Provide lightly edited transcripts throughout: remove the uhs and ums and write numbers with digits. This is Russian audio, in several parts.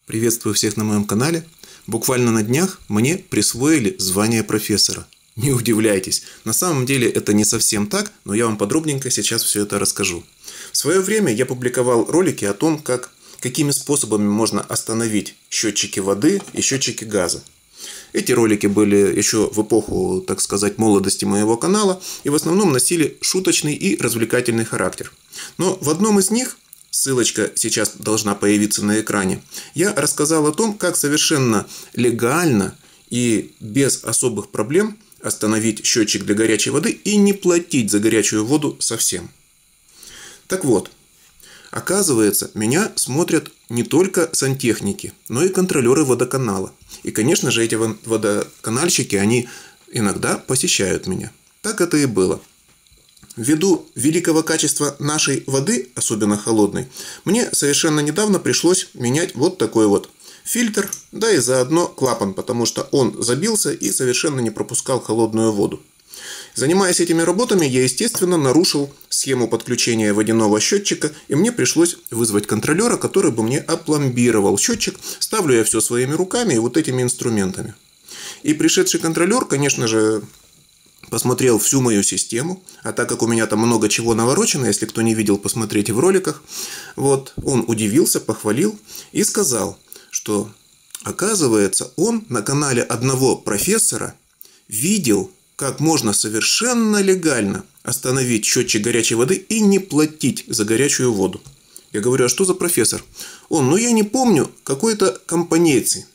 Приветствую всех на моем канале. Буквально на днях мне присвоили звание профессора. Не удивляйтесь, на самом деле это не совсем так, но я вам подробненько сейчас все это расскажу. В свое время я публиковал ролики о том, какими способами можно остановить счетчики воды и счетчики газа. Эти ролики были еще в эпоху, так сказать, молодости моего канала и в основном носили шуточный и развлекательный характер. Но в одном из них, ссылочка сейчас должна появиться на экране, я рассказал о том, как совершенно легально и без особых проблем остановить счетчик для горячей воды и не платить за горячую воду совсем. Так вот, оказывается, меня смотрят не только сантехники, но и контролеры водоканала. И, конечно же, эти водоканальщики, они иногда посещают меня. Так это и было. Ввиду великого качества нашей воды, особенно холодной, мне совершенно недавно пришлось менять вот такой вот фильтр, да и заодно клапан, потому что он забился и совершенно не пропускал холодную воду. Занимаясь этими работами, я, естественно, нарушил схему подключения водяного счетчика, и мне пришлось вызвать контролера, который бы мне опломбировал счетчик. Ставлю я все своими руками и вот этими инструментами. И пришедший контролер, конечно же, посмотрел всю мою систему, а так как у меня там много чего наворочено, если кто не видел, посмотрите в роликах, вот, он удивился, похвалил и сказал, что, оказывается, он на канале одного профессора видел, как можно совершенно легально остановить счетчик горячей воды и не платить за горячую воду. Я говорю, а что за профессор? Он, я не помню, какой-то компанейцы.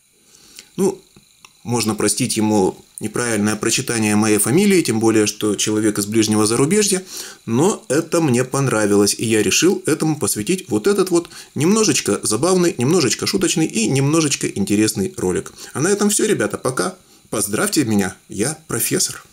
Можно простить ему неправильное прочитание моей фамилии, тем более, что человек из ближнего зарубежья, но это мне понравилось, и я решил этому посвятить вот этот вот немножечко забавный, немножечко шуточный и немножечко интересный ролик. А на этом все, ребята, пока. Поздравьте меня, я профессор.